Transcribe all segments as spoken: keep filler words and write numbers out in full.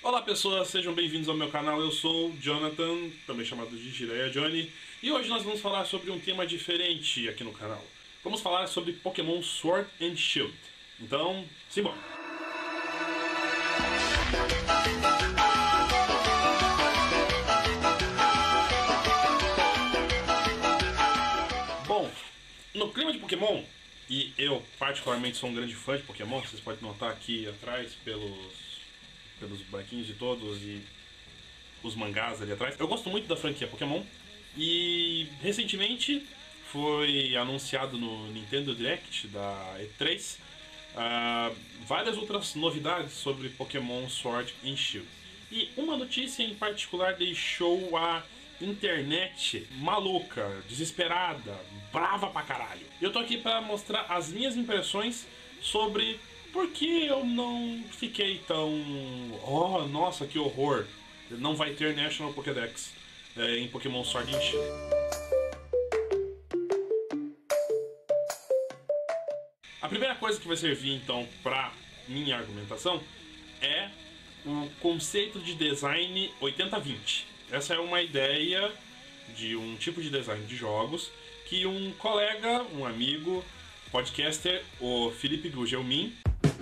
Olá pessoas, sejam bem-vindos ao meu canal, eu sou o Jonathan, também chamado de Jiraiya Johnny, e hoje nós vamos falar sobre um tema diferente aqui no canal. Vamos falar sobre Pokémon Sword and Shield. Então, simbora! Bom, no clima de Pokémon, e eu particularmente sou um grande fã de Pokémon, vocês podem notar aqui atrás pelos... pelos bonequinhos de todos e os mangás ali atrás. Eu gosto muito da franquia Pokémon e recentemente foi anunciado no Nintendo Direct da E três uh, várias outras novidades sobre Pokémon Sword and Shield. E uma notícia em particular deixou a internet maluca, desesperada, brava pra caralho. Eu tô aqui pra mostrar as minhas impressões sobre por que eu não fiquei tão... Oh, nossa, que horror! Não vai ter National Pokédex é, em Pokémon Sword and Shield. A primeira coisa que vai servir, então, para minha argumentação é o conceito de design oitenta vinte. Essa é uma ideia de um tipo de design de jogos que um colega, um amigo, podcaster, o Felipe Gugelmin,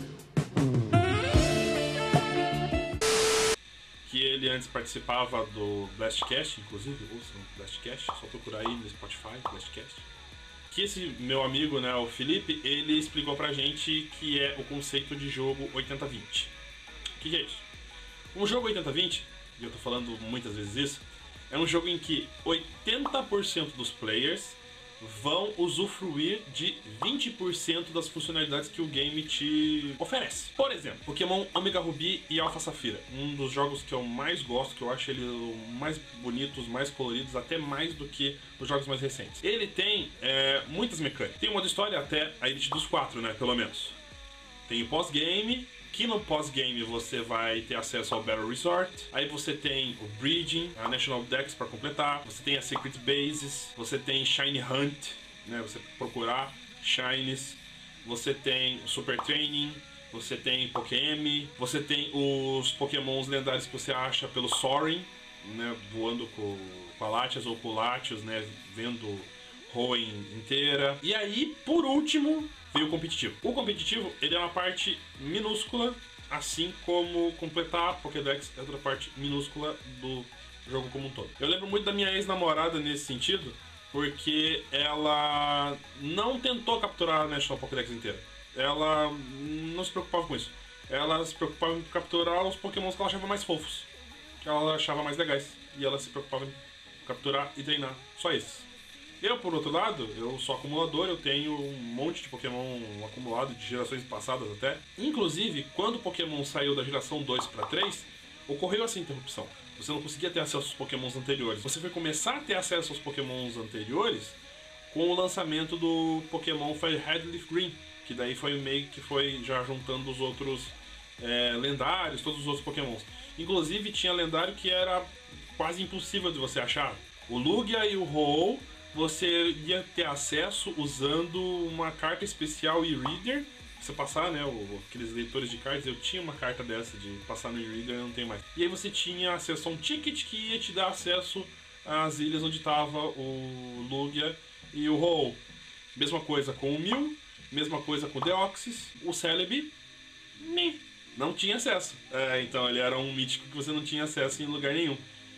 que ele antes participava do Blastcast, inclusive, ouçam o Blastcast, só procurar aí no Spotify, Blastcast. Que esse meu amigo, né, o Felipe, ele explicou pra gente que é o conceito de jogo oitenta vinte. O que é isso? Um jogo oitenta vinte, e eu tô falando muitas vezes isso, é um jogo em que oitenta por cento dos players vão usufruir de vinte por cento das funcionalidades que o game te oferece. Por exemplo, Pokémon Omega Ruby e Alpha Safira, um dos jogos que eu mais gosto, que eu acho ele mais bonitos, mais coloridos, até mais do que os jogos mais recentes. Ele tem é, muitas mecânicas. Tem um modo história até a Elite dos quatro, né, pelo menos. Tem o pós-game, que no pós-game você vai ter acesso ao Battle Resort. Aí você tem o Breeding, a National Dex para completar. Você tem as Secret Bases. Você tem Shiny Hunt, né? Você procurar Shinies. Você tem Super Training. Você tem Pokémon. Você tem os Pokémons lendários que você acha pelo Soaring, né? Voando com, com a Latias ou com o Latios, né? Vendo Hoenn inteira. E aí, por último, veio o competitivo. O competitivo, ele é uma parte minúscula, assim como completar a Pokédex é outra parte minúscula do jogo como um todo. Eu lembro muito da minha ex-namorada nesse sentido, porque ela não tentou capturar a National Pokédex inteira. Ela não se preocupava com isso. Ela se preocupava em capturar os Pokémons que ela achava mais fofos, que ela achava mais legais. E ela se preocupava em capturar e treinar só esses. Eu, por outro lado, eu sou acumulador, eu tenho um monte de Pokémon acumulado de gerações passadas até. Inclusive, quando o Pokémon saiu da geração dois para três, ocorreu essa interrupção. Você não conseguia ter acesso aos Pokémons anteriores. Você foi começar a ter acesso aos Pokémons anteriores com o lançamento do Pokémon Fire Red Leaf Green, que daí foi meio que foi já juntando os outros é, lendários, todos os outros Pokémons. Inclusive, tinha lendário que era quase impossível de você achar. O Lugia e o Ho-Oh você ia ter acesso usando uma carta especial e-reader. Você passar, né, o, aqueles leitores de cartas, eu tinha uma carta dessa de passar no e-reader, eu não tenho mais. E aí você tinha acesso a um ticket que ia te dar acesso às ilhas onde estava o Lugia e o Ho-Oh. Mesma coisa com o Mew, mesma coisa com o Deoxys. O Celebi, nem, não tinha acesso. É, então ele era um mítico que você não tinha acesso em lugar nenhum.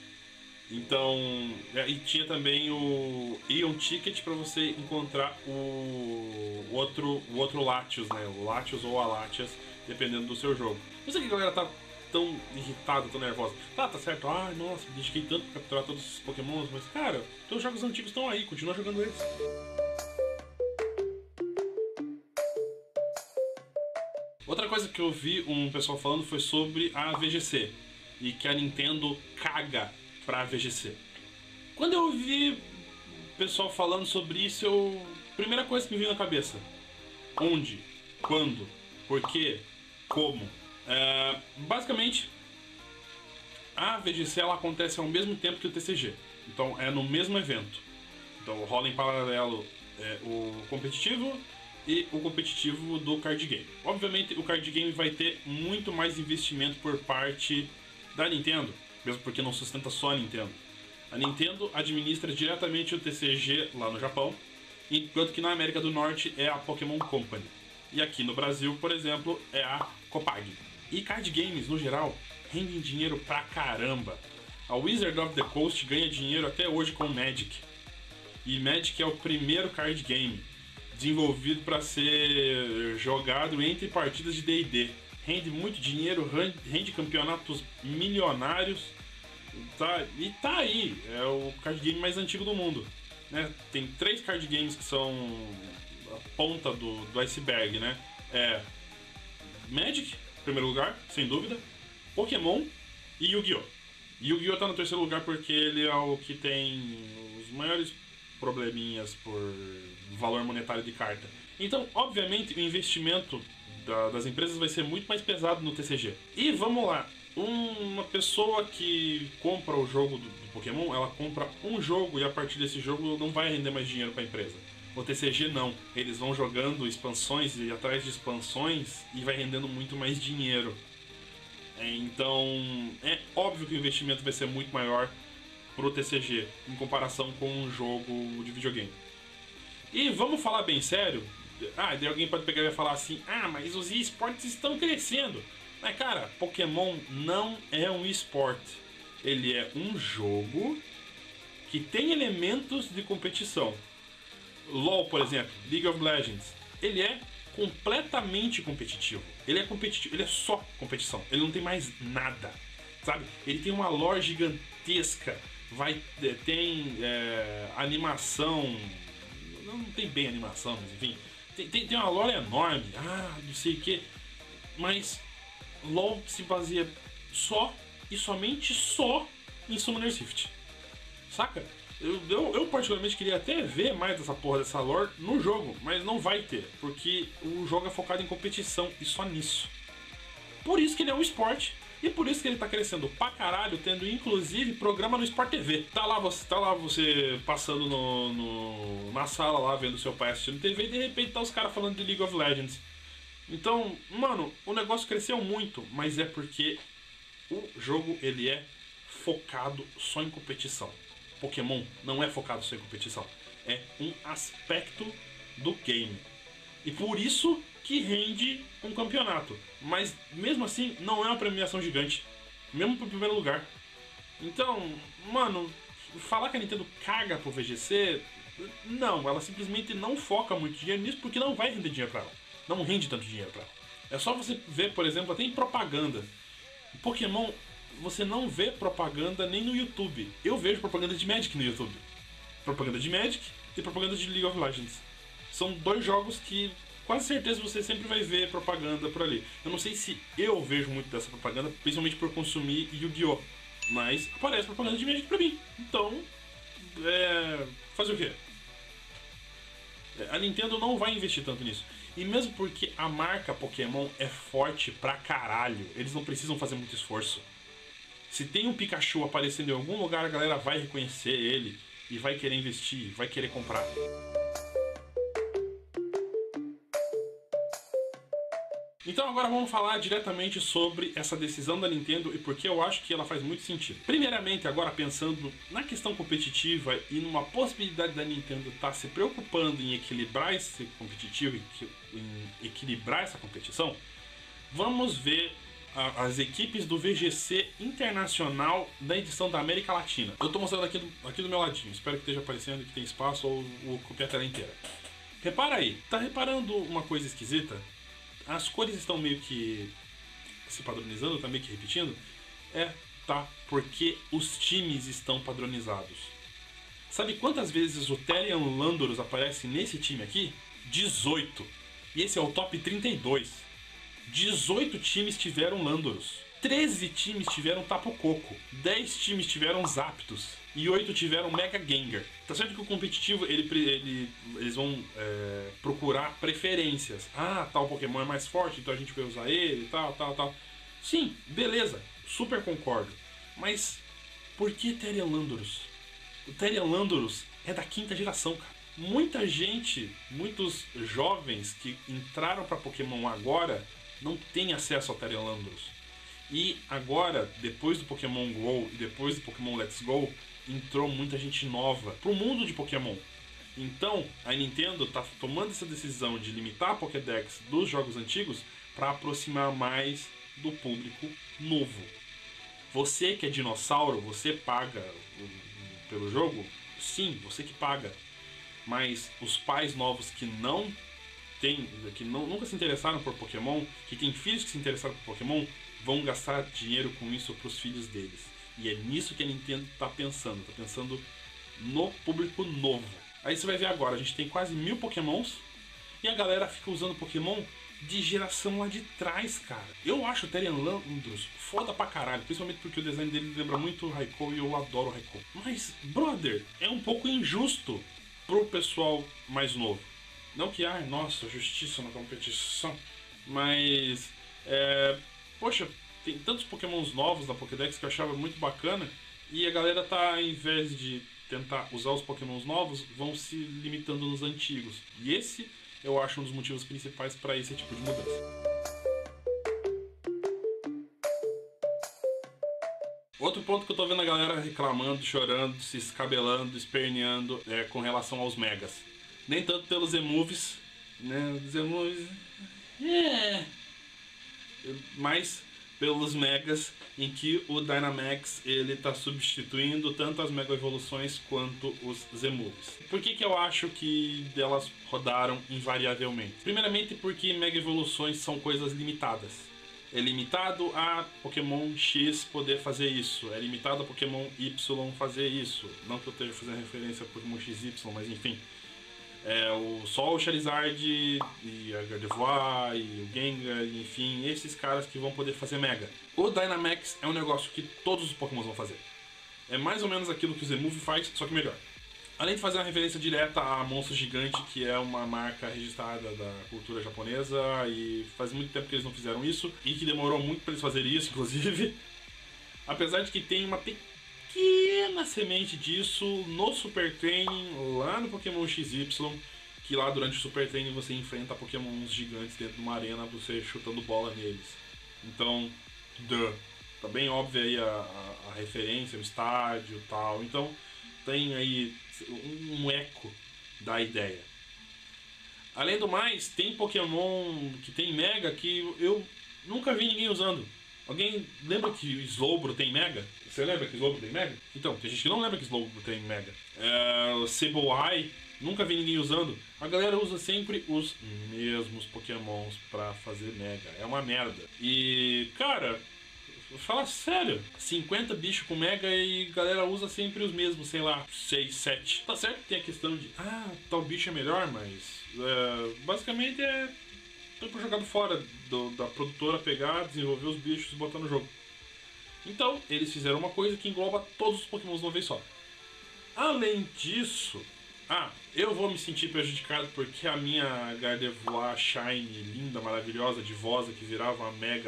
Então, e tinha também o Ion Ticket para você encontrar o outro, o outro Latios, né? O Latios ou a Latias, dependendo do seu jogo. Não sei que a galera tá tão irritada, tão nervosa. Tá, tá certo, ah, nossa, me dediquei tanto pra capturar todos esses Pokémons, mas cara, todos os jogos antigos estão aí, continua jogando eles. Outra coisa que eu vi um pessoal falando foi sobre a V G C e que a Nintendo caga pra V G C. Quando eu vi o pessoal falando sobre isso, eu... primeira coisa que me veio na cabeça: onde? Quando? Por quê? Como? É... Basicamente, a V G C ela acontece ao mesmo tempo que o T C G. Então é no mesmo evento. Então rola em paralelo é, o competitivo e o competitivo do card game. Obviamente o card game vai ter muito mais investimento por parte Da Nintendo, mesmo porque não sustenta só a Nintendo. A Nintendo administra diretamente o T C G lá no Japão, enquanto que na América do Norte é a Pokémon Company. E aqui no Brasil, por exemplo, é a Copag. E card games, no geral, rendem dinheiro pra caramba. A Wizard of the Coast ganha dinheiro até hoje com Magic. E Magic é o primeiro card game desenvolvido para ser jogado entre partidas de D e D. Rende muito dinheiro, rende campeonatos milionários, tá? E tá aí, é o card game mais antigo do mundo, né? Tem três card games que são a ponta do, do iceberg, né? É Magic, em primeiro lugar, sem dúvida, Pokémon e Yu-Gi-Oh! Yu-Gi-Oh! Tá no terceiro lugar porque ele é o que tem os maiores probleminhas por valor monetário de carta. Então, obviamente, o investimento da, das empresas vai ser muito mais pesado no T C G. E vamos lá, uma pessoa que compra o jogo do, do Pokémon, ela compra um jogo e a partir desse jogo não vai render mais dinheiro para a empresa. O T C G não, eles vão jogando expansões e atrás de expansões e vai rendendo muito mais dinheiro. Então, é óbvio que o investimento vai ser muito maior pro T C G em comparação com um jogo de videogame. E vamos falar bem sério. Ah, daí alguém pode pegar e falar assim: ah, mas os esportes estão crescendo. Mas cara, Pokémon não é um esporte. Ele é um jogo que tem elementos de competição. LoL, por exemplo, League of Legends, ele é completamente competitivo. Ele é competitivo, ele é só competição. Ele não tem mais nada, sabe? Ele tem uma lore gigantesca. Vai, tem é, animação, não tem bem animação, mas enfim, tem, tem, tem uma lore enorme, ah, não sei o que, mas LoL se baseia só e somente só em Summoner's Rift, saca? Eu, eu, eu particularmente queria até ver mais dessa porra dessa lore no jogo, mas não vai ter, porque o jogo é focado em competição e só nisso. Por isso que ele é um esporte. E por isso que ele tá crescendo pra caralho, tendo inclusive programa no Sport T V. Tá lá você, tá lá você passando no, no, na sala lá, vendo seu pai assistindo T V e de repente tá os caras falando de League of Legends. Então, mano, o negócio cresceu muito, mas é porque o jogo ele é focado só em competição. Pokémon não é focado só em competição, é um aspecto do game. E por isso que rende um campeonato. Mas mesmo assim, não é uma premiação gigante. Mesmo pro primeiro lugar. Então, mano, falar que a Nintendo caga pro V G C, não, ela simplesmente não foca muito dinheiro nisso porque não vai render dinheiro pra ela. Não rende tanto dinheiro pra ela. É só você ver, por exemplo, até em propaganda. Pokémon, você não vê propaganda nem no YouTube. Eu vejo propaganda de Magic no YouTube. Propaganda de Magic e propaganda de League of Legends. São dois jogos que quase certeza você sempre vai ver propaganda por ali. Eu não sei se eu vejo muito dessa propaganda, principalmente por consumir Yu-Gi-Oh! Mas aparece propaganda de Magic pra mim. Então, é... fazer o quê? A Nintendo não vai investir tanto nisso. E mesmo porque a marca Pokémon é forte pra caralho, eles não precisam fazer muito esforço. Se tem um Pikachu aparecendo em algum lugar, a galera vai reconhecer ele e vai querer investir, vai querer comprar. Então agora vamos falar diretamente sobre essa decisão da Nintendo e por que eu acho que ela faz muito sentido. Primeiramente, agora pensando na questão competitiva e numa possibilidade da Nintendo estar se preocupando em equilibrar esse competitivo, em equilibrar essa competição, vamos ver a, as equipes do V G C Internacional da edição da América Latina. Eu estou mostrando aqui do, aqui do meu ladinho, espero que esteja aparecendo, que tem espaço ou, ou copiar a tela inteira. Repara aí, tá reparando uma coisa esquisita? As cores estão meio que se padronizando, tá meio que repetindo? É, tá, porque os times estão padronizados. Sabe quantas vezes o Therian Landorus aparece nesse time aqui? dezoito. E esse é o top trinta e dois. dezoito times tiveram Landorus. treze times tiveram Tapu Koko. dez times tiveram Zapdos. E oito tiveram Mega Gengar. Tá certo que o competitivo, ele, ele, eles vão é, procurar preferências. Ah, tal Pokémon é mais forte, então a gente vai usar ele, tal, tal, tal. Sim, beleza, super concordo. Mas por que Therian Landorus? O Therian Landorus é da quinta geração, cara. Muita gente, muitos jovens que entraram pra Pokémon agora, não tem acesso ao Therian Landorus. E agora, depois do Pokémon GO e depois do Pokémon Let's Go, entrou muita gente nova pro mundo de Pokémon. Então, a Nintendo tá tomando essa decisão de limitar a Pokédex dos jogos antigos para aproximar mais do público novo. Você que é dinossauro, você paga pelo jogo? Sim, você que paga. Mas os pais novos que não tem, que não, nunca se interessaram por Pokémon, que tem filhos que se interessaram por Pokémon, vão gastar dinheiro com isso para os filhos deles. E é nisso que a Nintendo está pensando, está pensando no público novo. Aí você vai ver agora, a gente tem quase mil Pokémons e a galera fica usando Pokémon de geração lá de trás, cara. Eu acho o Therian Landros foda pra caralho, principalmente porque o design dele lembra muito o Raikou e eu adoro o Raikou. Mas, brother, é um pouco injusto pro pessoal mais novo. Não que, ai, nossa, justiça na competição, mas, é, poxa, tem tantos Pokémons novos na Pokédex que eu achava muito bacana e a galera tá, ao invés de tentar usar os Pokémons novos, vão se limitando nos antigos. E esse eu acho um dos motivos principais para esse tipo de mudança. Outro ponto que eu tô vendo a galera reclamando, chorando, se escabelando, esperneando é com relação aos Megas. Nem tanto pelos Z-Moves, né? Os Z-Moves. É. Mas pelos Megas, em que o Dynamax ele tá substituindo tanto as Mega Evoluções quanto os Z-Moves. Por que que eu acho que elas rodaram invariavelmente? Primeiramente porque Mega Evoluções são coisas limitadas. É limitado a Pokémon X poder fazer isso, é limitado a Pokémon Y fazer isso. Não que eu esteja fazendo referência a Pokémon X Y, mas enfim. É, o, só o Charizard e a Gardevoir e o Gengar, enfim, esses caras que vão poder fazer Mega. O Dynamax é um negócio que todos os Pokémon vão fazer. É mais ou menos aquilo que o Z-Move faz, só que melhor. Além de fazer uma referência direta a Monstro Gigante, que é uma marca registrada da cultura japonesa, e faz muito tempo que eles não fizeram isso, e que demorou muito para eles fazerem isso, inclusive. Apesar de que tem uma pequena semente disso no Super Training, lá no Pokémon X Y, que lá durante o Super Training você enfrenta Pokémons gigantes dentro de uma arena, você chutando bola neles. Então, duh, tá bem óbvio aí a, a, a referência, o estádio e tal. Então, tem aí um eco da ideia. Além do mais, tem Pokémon que tem Mega que eu nunca vi ninguém usando. Alguém lembra que Slowbro tem Mega? Você lembra que Slowbro tem Mega? Então, tem gente que não lembra que Slowbro tem Mega. É, o Sableye, nunca vi ninguém usando. A galera usa sempre os mesmos Pokémons pra fazer Mega. É uma merda. E, cara, fala sério, cinquenta bichos com Mega e a galera usa sempre os mesmos, sei lá, seis, sete. Tá certo que tem a questão de, ah, tal bicho é melhor, mas é, basicamente é tudo jogado fora do, da produtora pegar, desenvolver os bichos e botar no jogo. Então, eles fizeram uma coisa que engloba todos os Pokémons de uma vez só. Além disso, ah, eu vou me sentir prejudicado porque a minha Gardevoir Shine, linda, maravilhosa, divosa, que virava uma Mega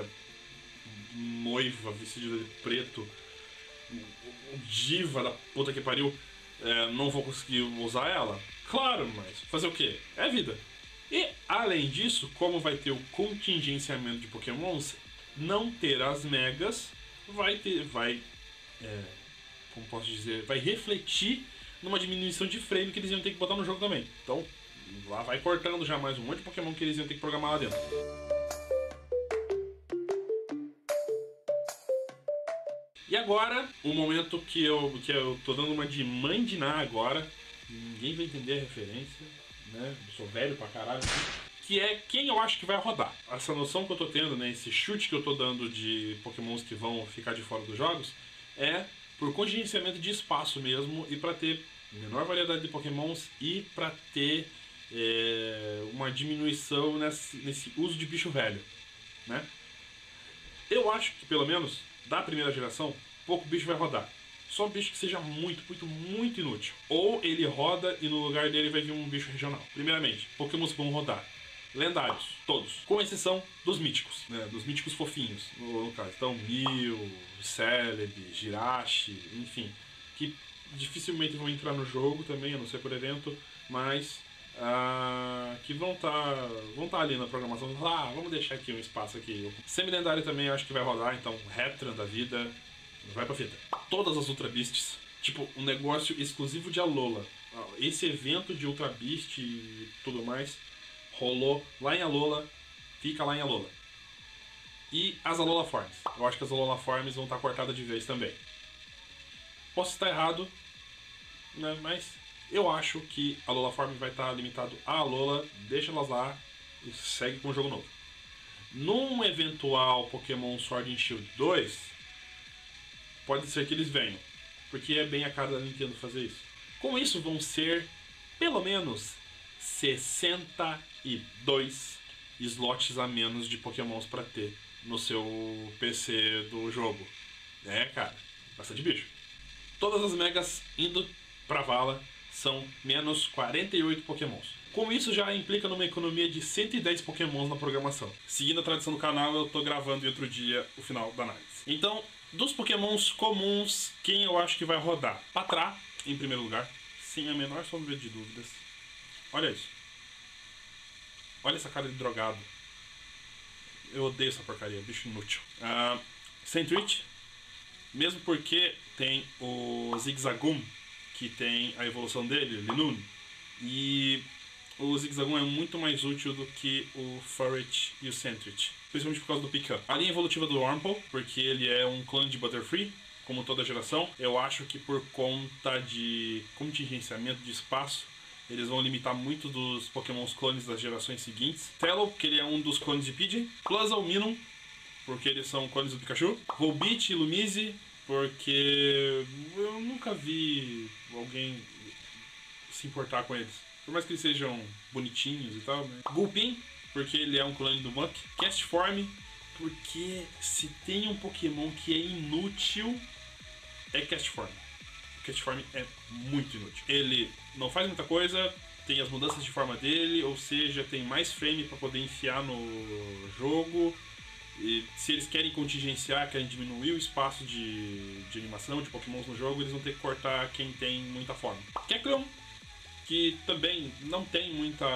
noiva vestida de preto, diva da puta que pariu, é, não vou conseguir usar ela? Claro, mas fazer o que? É vida. E além disso, como vai ter o contingenciamento de Pokémons, não ter as Megas vai ter, vai, é, como posso dizer, vai refletir numa diminuição de frame que eles iam ter que botar no jogo também. Então, lá vai cortando já mais um monte de Pokémon que eles iam ter que programar lá dentro. E agora, o momento que eu, que eu tô dando uma de mãe de Ná agora, ninguém vai entender a referência, né? Eu sou velho pra caralho. Que é quem eu acho que vai rodar. Essa noção que eu tô tendo, né? Esse chute que eu tô dando de Pokémons que vão ficar de fora dos jogos, é por contingenciamento de espaço mesmo, e pra ter menor variedade de Pokémons e pra ter é, uma diminuição nesse, nesse uso de bicho velho, né? Eu acho que pelo menos da primeira geração, pouco bicho vai rodar. Só bicho que seja muito, muito, muito inútil. Ou ele roda e no lugar dele vai vir um bicho regional. Primeiramente, Pokémons vão rodar lendários, todos. Com exceção dos míticos, né? Dos míticos fofinhos, no, no caso. Então, Mew, Celebi, Jirachi, enfim. Que dificilmente vão entrar no jogo também, a não ser por evento. Mas Uh, que vão estar tá, vão tá ali na programação. Ah, vamos deixar aqui um espaço aqui. Semi-lendário também eu acho que vai rodar, então Retran da vida vai pra fita. Todas as Ultra Beasts, tipo, um negócio exclusivo de Alola. Esse evento de Ultra Beast e tudo mais rolou lá em Alola, fica lá em Alola. E as Alola Forms. Eu acho que as Alola Forms vão estar tá cortadas de vez também. Posso estar errado, né, mas eu acho que a Alola Form vai estar limitado a Alola, deixa elas lá e segue com o jogo novo. Num eventual Pokémon Sword and Shield dois, pode ser que eles venham, porque é bem a cara da Nintendo fazer isso. Com isso vão ser pelo menos sessenta e dois slots a menos de Pokémons para ter no seu P C do jogo. É, cara, bastante bicho. Todas as megas indo pra vala são menos quarenta e oito Pokémons. Com isso já implica numa economia de cento e dez Pokémons na programação. Seguindo a tradição do canal, eu tô gravando em outro dia o final da análise. Então, dos Pokémons comuns, quem eu acho que vai rodar? Patrá, em primeiro lugar, sem a menor sombra de dúvidas. Olha isso. Olha essa cara de drogado. Eu odeio essa porcaria, bicho inútil. Uh, Sentret, mesmo porque tem o Zigzagoon, que tem a evolução dele, Linoon, e o Zigzagoon é muito mais útil do que o Furret e o Sentret, principalmente por causa do pick-up. A linha evolutiva do Wurmple, porque ele é um clone de Butterfree, como toda geração, eu acho que por conta de contingenciamento de espaço, eles vão limitar muito dos Pokémons clones das gerações seguintes. Fellow, porque ele é um dos clones de Pidgey. Cluzzle, Minun, porque eles são clones do Pikachu. Volbeat e Lumise, porque eu nunca vi alguém se importar com eles. Por mais que eles sejam bonitinhos e tal, né? Gulpin, porque ele é um clone do Muck. Castform, porque se tem um Pokémon que é inútil, é Castform. O Castform é muito inútil. Ele não faz muita coisa, tem as mudanças de forma dele, ou seja, tem mais frame para poder enfiar no jogo. E se eles querem contingenciar, querem diminuir o espaço de, de animação de Pokémons no jogo, eles vão ter que cortar quem tem muita forma. Kecleon, que também não tem muita,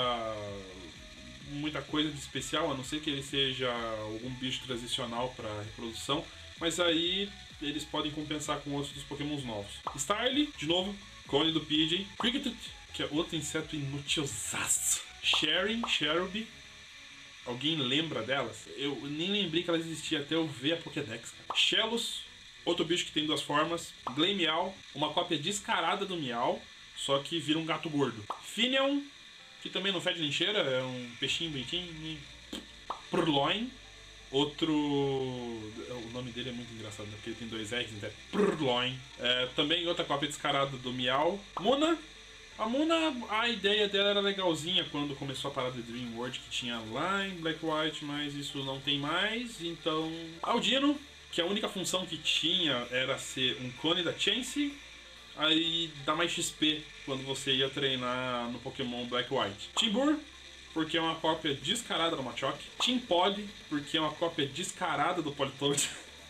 muita coisa de especial, a não ser que ele seja algum bicho transicional para reprodução, mas aí eles podem compensar com outros dos Pokémons novos. Starly, de novo, clone do Pidgey. Kricketot, que é outro inseto inutilzaço. Sherry, Cherubi. Alguém lembra delas? Eu nem lembrei que elas existiam até eu ver a Pokédex. Shellos, outro bicho que tem duas formas. Glameow, uma cópia descarada do Meow, só que vira um gato gordo. Finneon, que também não fede nem cheira, é um peixinho bonitinho. Purloin, outro... o nome dele é muito engraçado, né? Porque ele tem dois R's, então é Purloin. É, também outra cópia descarada do Meow. Muna. A Muna, a ideia dela era legalzinha quando começou a parada de Dream World, que tinha lá em Black White, mas isso não tem mais, então... Audino, que a única função que tinha era ser um clone da Chansey, aí dá mais X P quando você ia treinar no Pokémon Black White. Timburr, porque é uma cópia descarada do Machoke. Timpod, porque é uma cópia descarada do Politoed.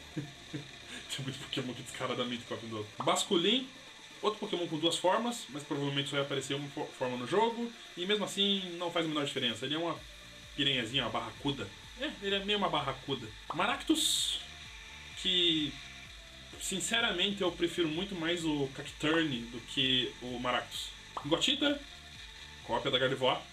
Tem muito Pokémon que descaradamente cópia do outro. Basculin, outro Pokémon com duas formas, mas provavelmente só vai aparecer uma forma no jogo, e mesmo assim não faz a menor diferença. Ele é uma piranhazinha, uma barracuda. É, ele é meio uma barracuda. Maractus, que sinceramente eu prefiro muito mais o Cacturne do que o Maractus. Gottita, cópia da Gardevoir.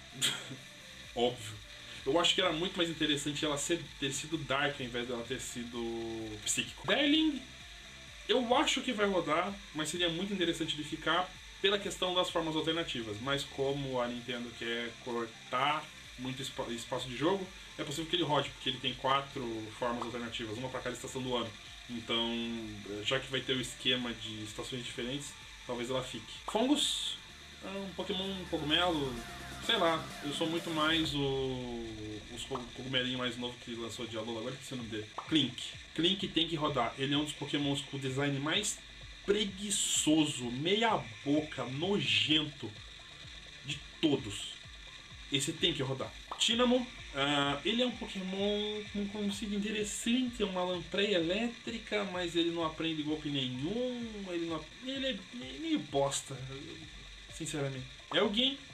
Óbvio. Eu acho que era muito mais interessante ela ser, ter sido Dark ao invés dela ter sido Psíquico. Darling, eu acho que vai rodar, mas seria muito interessante de ficar pela questão das formas alternativas. Mas como a Nintendo quer cortar muito espaço de jogo, é possível que ele rode, porque ele tem quatro formas alternativas, uma para cada estação do ano. Então, já que vai ter o esquema de estações diferentes, talvez ela fique. Fungus, é um Pokémon um cogumelo, sei lá, eu sou muito mais o os cogumelinhos mais novos que lançou de Alola, agora que sei o nome dele. Clink. Clink tem que rodar, ele é um dos Pokémons com o design mais preguiçoso, meia boca, nojento de todos. Esse tem que rodar. Tinamo, uh, ele é um Pokémon com um conceito interessante, é uma lampreia elétrica, mas ele não aprende golpe nenhum, ele, não, ele é meio bosta, sinceramente. Elgin,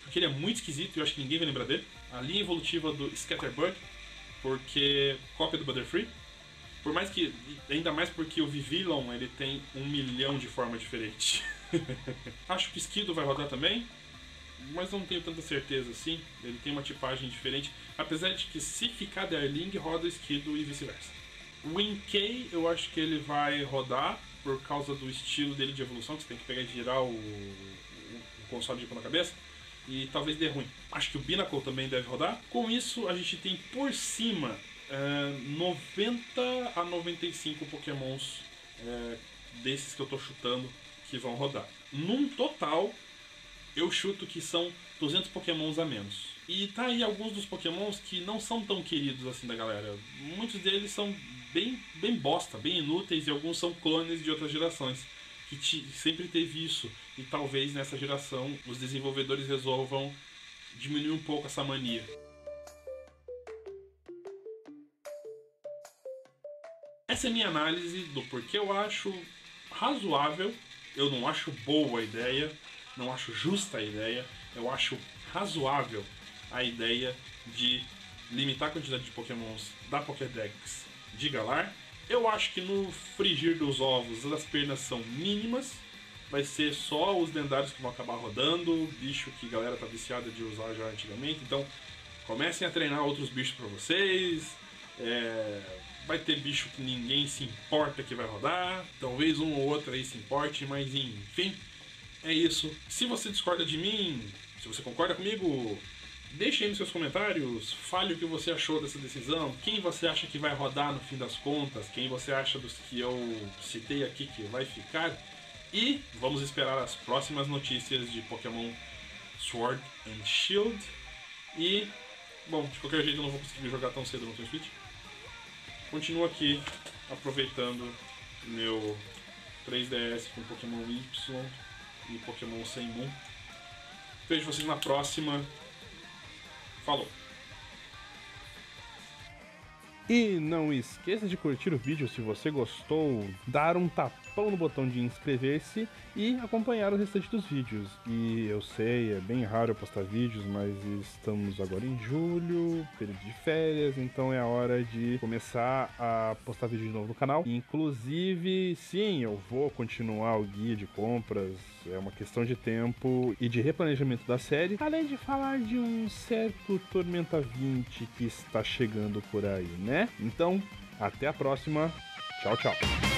porque ele é muito esquisito e eu acho que ninguém vai lembrar dele. A linha evolutiva do Scatterbug, porque cópia do Butterfree. Por mais que, ainda mais porque o Vivillon ele tem um milhão de formas diferentes. Acho que o Skiddo vai rodar também, mas não tenho tanta certeza assim. Ele tem uma tipagem diferente, apesar de que se ficar Darling, roda o Skiddo e vice-versa. O Inkay eu acho que ele vai rodar por causa do estilo dele de evolução, que você tem que pegar e girar o, o, o console de pão na cabeça, e talvez dê ruim. Acho que o Binacle também deve rodar. Com isso a gente tem por cima Uh, noventa a noventa e cinco pokémons uh, desses que eu tô chutando que vão rodar. Num total, eu chuto que são duzentos pokémons a menos. E tá aí alguns dos pokémons que não são tão queridos assim da galera. Muitos deles são bem, bem bosta, bem inúteis, e alguns são clones de outras gerações. Que te, sempre teve isso. E talvez nessa geração os desenvolvedores resolvam diminuir um pouco essa mania. Essa é a minha análise do porquê eu acho razoável, eu não acho boa a ideia, não acho justa a ideia, eu acho razoável a ideia de limitar a quantidade de pokémons da Pokédex de Galar. Eu acho que no frigir dos ovos as pernas são mínimas, vai ser só os lendários que vão acabar rodando, bicho que a galera tá viciada de usar já antigamente, então comecem a treinar outros bichos pra vocês. É... Vai ter bicho que ninguém se importa que vai rodar, talvez um ou outro aí se importe, mas enfim, é isso. Se você discorda de mim, se você concorda comigo, deixe aí nos seus comentários, fale o que você achou dessa decisão, quem você acha que vai rodar no fim das contas, quem você acha dos que eu citei aqui que vai ficar, e vamos esperar as próximas notícias de Pokémon Sword and Shield. E, bom, de qualquer jeito eu não vou conseguir jogar tão cedo no Nintendo Switch. Continuo aqui aproveitando meu três D S com Pokémon Y e Pokémon Sun Moon. Vejo vocês na próxima. Falou! E não esqueça de curtir o vídeo se você gostou, dar um tapão no botão de inscrever-se e acompanhar o restante dos vídeos. E eu sei, é bem raro eu postar vídeos, mas estamos agora em julho, período de férias, então é a hora de começar a postar vídeo de novo no canal. Inclusive, sim, eu vou continuar o guia de compras, é uma questão de tempo e de replanejamento da série, além de falar de um certo Tormenta vinte que está chegando por aí, né? Então, até a próxima. Tchau, tchau.